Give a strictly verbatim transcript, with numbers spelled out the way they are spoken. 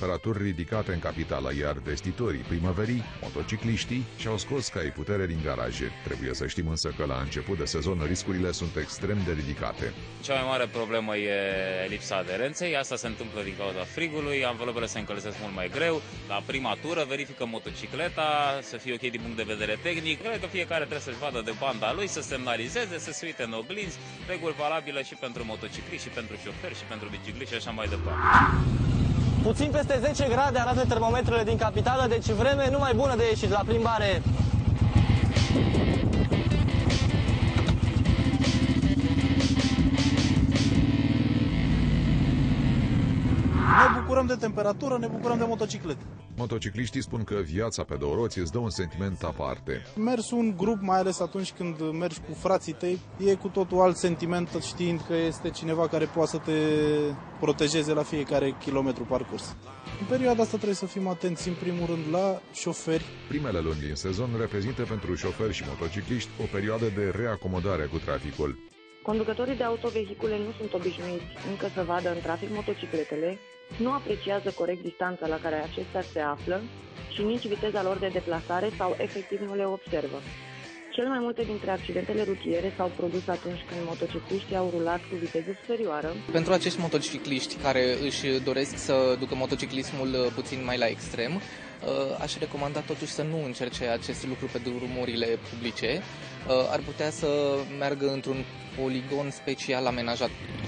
temperaturi ridicate în capitală, iar vestitorii primăverii, motocicliștii, și-au scos cai putere din garaje. Trebuie să știm însă că la început de sezon riscurile sunt extrem de ridicate. Cea mai mare problemă e lipsa aderenței, asta se întâmplă din cauza frigului, anvelopele se încălzesc mult mai greu. La prima tură verifică motocicleta, să fie ok din punct de vedere tehnic. Cred că fiecare trebuie să-și vadă de banda lui, să semnalizeze, să se uite în oglinzi, reguli valabile și pentru motocicliști, și pentru șoferi, și pentru bicicliști și așa mai departe. Puțin peste zece grade arată termometrele din capitală, deci vreme numai bună de ieșit la plimbare. Ne bucurăm de temperatură, ne bucurăm de motociclete. Motocicliștii spun că viața pe două roți îți dă un sentiment aparte. Mersul în grup, mai ales atunci când mergi cu frații tăi, e cu totul alt sentiment, știind că este cineva care poate să te protejeze la fiecare kilometru parcurs. În perioada asta trebuie să fim atenți, în primul rând, la șoferi. Primele luni din sezon reprezintă pentru șoferi și motocicliști o perioadă de reacomodare cu traficul. Conducătorii de autovehicule nu sunt obișnuiți încă să vadă în trafic motocicletele, nu apreciază corect distanța la care acestea se află și nici viteza lor de deplasare sau efectiv nu le observă. Cel mai multe dintre accidentele rutiere s-au produs atunci când motocicliștii au rulat cu viteză superioară. Pentru acești motocicliști care își doresc să ducă motociclismul puțin mai la extrem, aș recomanda totuși să nu încerce acest lucru pe drumurile publice. Ar putea să meargă într-un poligon special amenajat.